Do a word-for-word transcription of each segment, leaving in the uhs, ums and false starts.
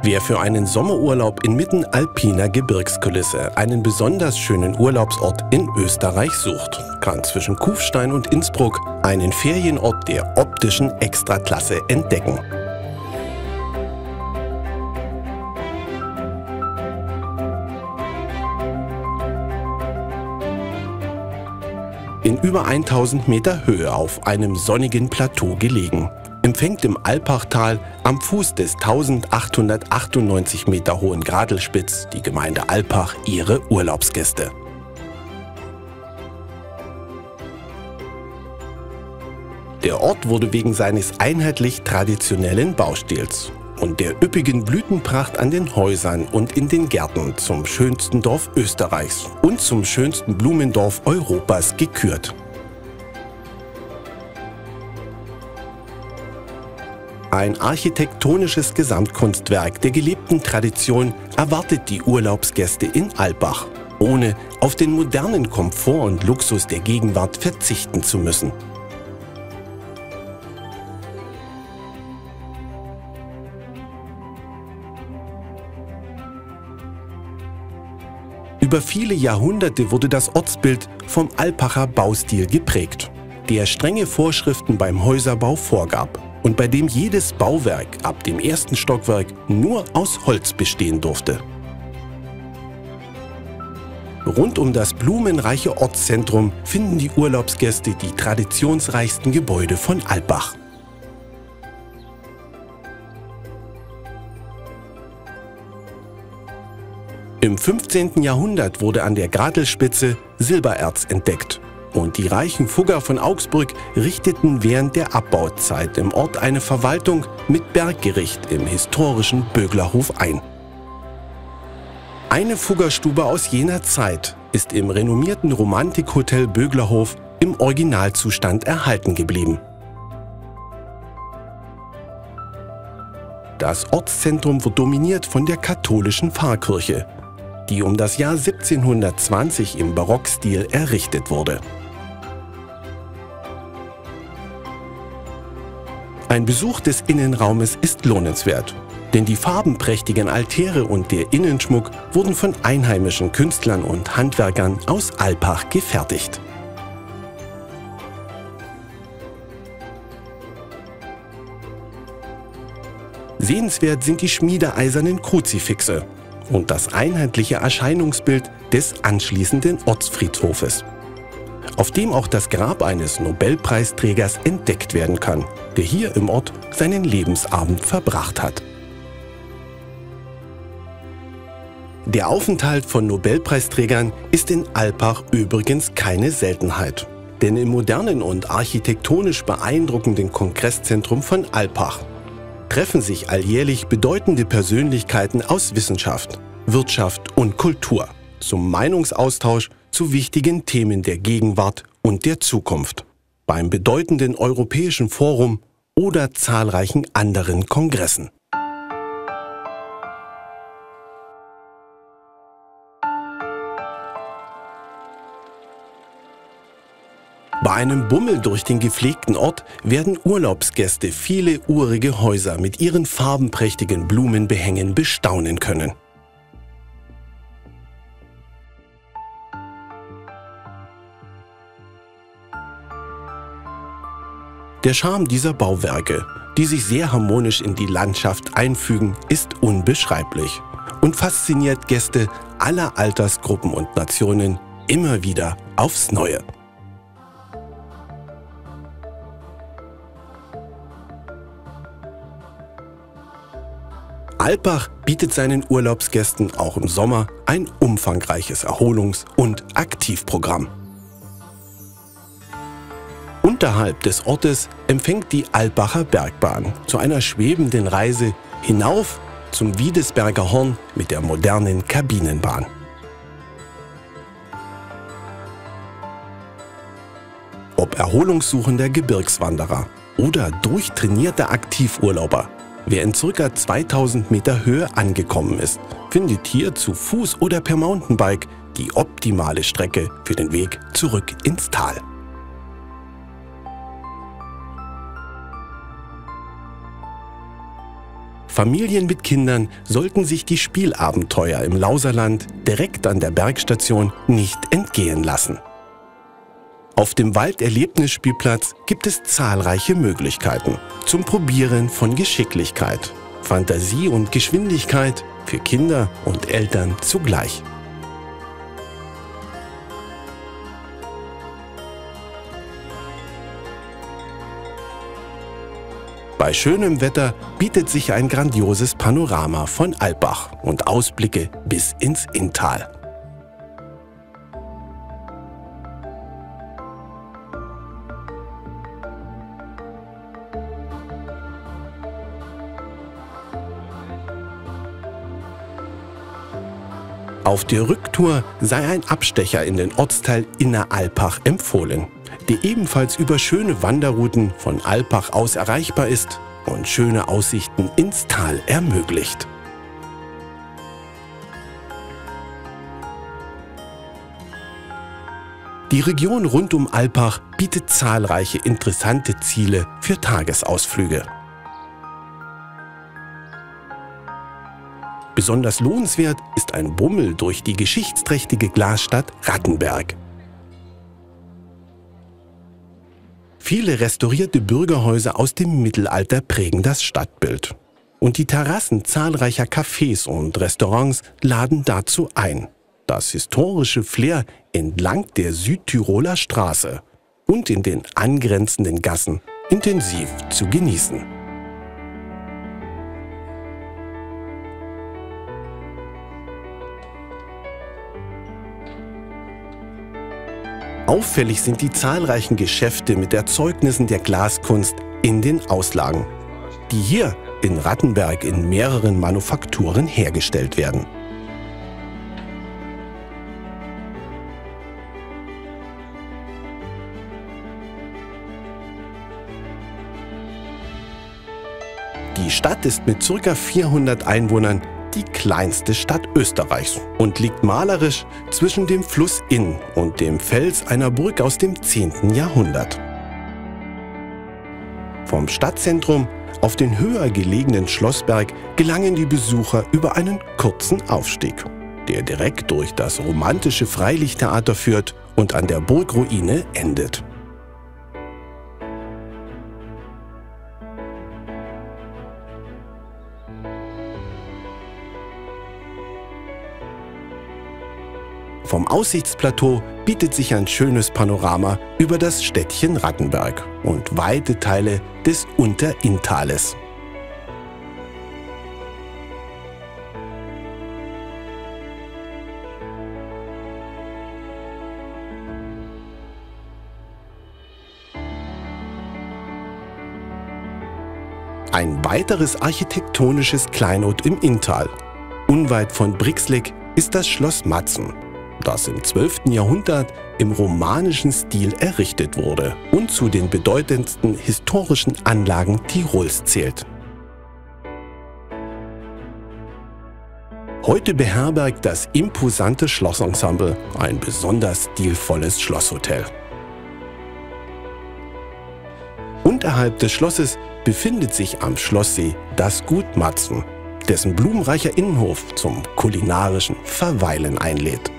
Wer für einen Sommerurlaub inmitten alpiner Gebirgskulisse einen besonders schönen Urlaubsort in Österreich sucht, kann zwischen Kufstein und Innsbruck einen Ferienort der optischen Extraklasse entdecken. In über tausend Meter Höhe auf einem sonnigen Plateau gelegen, empfängt im Alpachtal am Fuß des eintausendachthundertachtundneunzig Meter hohen Gradelspitz die Gemeinde Alpach ihre Urlaubsgäste. Der Ort wurde wegen seines einheitlich traditionellen Baustils und der üppigen Blütenpracht an den Häusern und in den Gärten zum schönsten Dorf Österreichs und zum schönsten Blumendorf Europas gekürt. Ein architektonisches Gesamtkunstwerk der gelebten Tradition erwartet die Urlaubsgäste in Alpach, ohne auf den modernen Komfort und Luxus der Gegenwart verzichten zu müssen. Über viele Jahrhunderte wurde das Ortsbild vom Alpacher Baustil geprägt, der strenge Vorschriften beim Häuserbau vorgab und bei dem jedes Bauwerk ab dem ersten Stockwerk nur aus Holz bestehen durfte. Rund um das blumenreiche Ortszentrum finden die Urlaubsgäste die traditionsreichsten Gebäude von Alpach. Im fünfzehnten Jahrhundert wurde an der Gradelspitze Silbererz entdeckt und die reichen Fugger von Augsburg richteten während der Abbauzeit im Ort eine Verwaltung mit Berggericht im historischen Böglerhof ein. Eine Fuggerstube aus jener Zeit ist im renommierten Romantikhotel Böglerhof im Originalzustand erhalten geblieben. Das Ortszentrum wird dominiert von der katholischen Pfarrkirche, die um das Jahr siebzehnhundertzwanzig im Barockstil errichtet wurde. Ein Besuch des Innenraumes ist lohnenswert, denn die farbenprächtigen Altäre und der Innenschmuck wurden von einheimischen Künstlern und Handwerkern aus Alpach gefertigt. Sehenswert sind die schmiedeeisernen Kruzifixe und das einheitliche Erscheinungsbild des anschließenden Ortsfriedhofes, auf dem auch das Grab eines Nobelpreisträgers entdeckt werden kann, der hier im Ort seinen Lebensabend verbracht hat. Der Aufenthalt von Nobelpreisträgern ist in Alpach übrigens keine Seltenheit, denn im modernen und architektonisch beeindruckenden Kongresszentrum von Alpach treffen sich alljährlich bedeutende Persönlichkeiten aus Wissenschaft, Wirtschaft und Kultur zum Meinungsaustausch zu wichtigen Themen der Gegenwart und der Zukunft, beim bedeutenden Europäischen Forum oder zahlreichen anderen Kongressen. Bei einem Bummel durch den gepflegten Ort werden Urlaubsgäste viele urige Häuser mit ihren farbenprächtigen Blumenbehängen bestaunen können. Der Charme dieser Bauwerke, die sich sehr harmonisch in die Landschaft einfügen, ist unbeschreiblich und fasziniert Gäste aller Altersgruppen und Nationen immer wieder aufs Neue. Alpach bietet seinen Urlaubsgästen auch im Sommer ein umfangreiches Erholungs- und Aktivprogramm. Unterhalb des Ortes empfängt die Alpacher Bergbahn zu einer schwebenden Reise hinauf zum Wiedesberger Horn mit der modernen Kabinenbahn. Ob erholungssuchender Gebirgswanderer oder durchtrainierter Aktivurlauber, wer in ca. zweitausend Meter Höhe angekommen ist, findet hier zu Fuß oder per Mountainbike die optimale Strecke für den Weg zurück ins Tal. Familien mit Kindern sollten sich die Spielabenteuer im Lauserland direkt an der Bergstation nicht entgehen lassen. Auf dem Walderlebnisspielplatz gibt es zahlreiche Möglichkeiten zum Probieren von Geschicklichkeit, Fantasie und Geschwindigkeit für Kinder und Eltern zugleich. Bei schönem Wetter bietet sich ein grandioses Panorama von Alpbach und Ausblicke bis ins Inntal. Auf der Rücktour sei ein Abstecher in den Ortsteil Inneralpach empfohlen, der ebenfalls über schöne Wanderrouten von Alpbach aus erreichbar ist und schöne Aussichten ins Tal ermöglicht. Die Region rund um Alpbach bietet zahlreiche interessante Ziele für Tagesausflüge. Besonders lohnenswert ist ein Bummel durch die geschichtsträchtige Glasstadt Rattenberg. Viele restaurierte Bürgerhäuser aus dem Mittelalter prägen das Stadtbild. Und die Terrassen zahlreicher Cafés und Restaurants laden dazu ein, das historische Flair entlang der Südtiroler Straße und in den angrenzenden Gassen intensiv zu genießen. Auffällig sind die zahlreichen Geschäfte mit Erzeugnissen der Glaskunst in den Auslagen, die hier in Rattenberg in mehreren Manufakturen hergestellt werden. Die Stadt ist mit ca. vierhundert Einwohnern die kleinste Stadt Österreichs und liegt malerisch zwischen dem Fluss Inn und dem Fels einer Burg aus dem zehnten Jahrhundert. Vom Stadtzentrum auf den höher gelegenen Schlossberg gelangen die Besucher über einen kurzen Aufstieg, der direkt durch das romantische Freilichttheater führt und an der Burgruine endet. Vom Aussichtsplateau bietet sich ein schönes Panorama über das Städtchen Rattenberg und weite Teile des Unterinntal. Ein weiteres architektonisches Kleinod im Inntal, unweit von Brixlig, ist das Schloss Matzen, das im zwölften Jahrhundert im romanischen Stil errichtet wurde und zu den bedeutendsten historischen Anlagen Tirols zählt. Heute beherbergt das imposante Schlossensemble ein besonders stilvolles Schlosshotel. Unterhalb des Schlosses befindet sich am Schlosssee das Gut Matzen, dessen blumenreicher Innenhof zum kulinarischen Verweilen einlädt.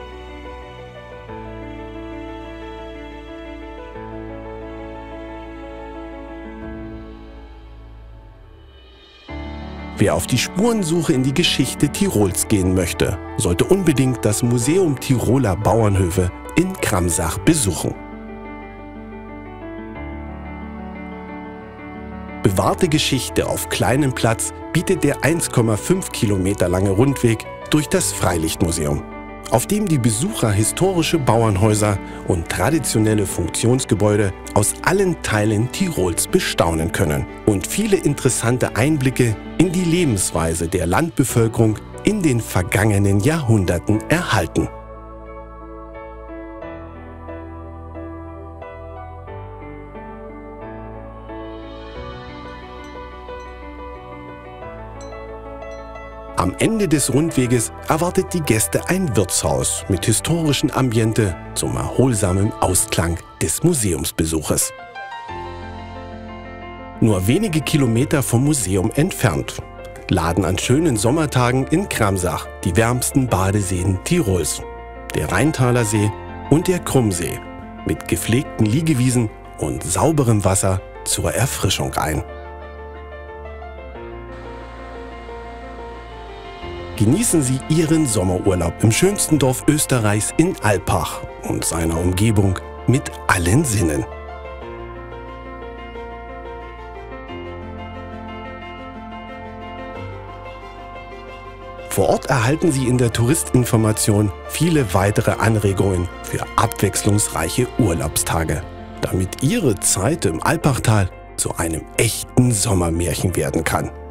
Wer auf die Spurensuche in die Geschichte Tirols gehen möchte, sollte unbedingt das Museum Tiroler Bauernhöfe in Kramsach besuchen. Bewahrte Geschichte auf kleinem Platz bietet der eins Komma fünf Kilometer lange Rundweg durch das Freilichtmuseum, auf dem die Besucher historische Bauernhäuser und traditionelle Funktionsgebäude aus allen Teilen Tirols bestaunen können und viele interessante Einblicke in die Lebensweise der Landbevölkerung in den vergangenen Jahrhunderten erhalten. Am Ende des Rundweges erwartet die Gäste ein Wirtshaus mit historischem Ambiente zum erholsamen Ausklang des Museumsbesuches. Nur wenige Kilometer vom Museum entfernt laden an schönen Sommertagen in Kramsach die wärmsten Badeseen Tirols, der Rheintaler See und der Krummsee, mit gepflegten Liegewiesen und sauberem Wasser zur Erfrischung ein. Genießen Sie Ihren Sommerurlaub im schönsten Dorf Österreichs in Alpach und seiner Umgebung mit allen Sinnen. Vor Ort erhalten Sie in der Touristinformation viele weitere Anregungen für abwechslungsreiche Urlaubstage, damit Ihre Zeit im Alpachtal zu einem echten Sommermärchen werden kann.